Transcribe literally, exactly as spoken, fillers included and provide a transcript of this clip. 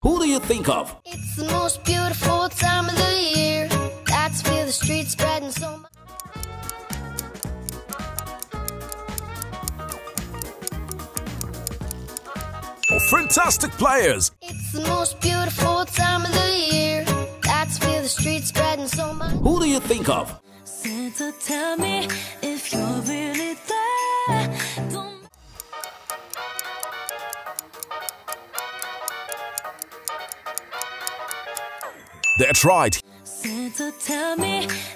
Who do you think of? It's the most beautiful time of the year. That's where the streets spreading so much. Oh, fantastic players! It's the most beautiful time of the year. That's where the streets spreading so much. Who do you think of? Santa, tell me if you're really there. Don't... That's right. Santa, tell me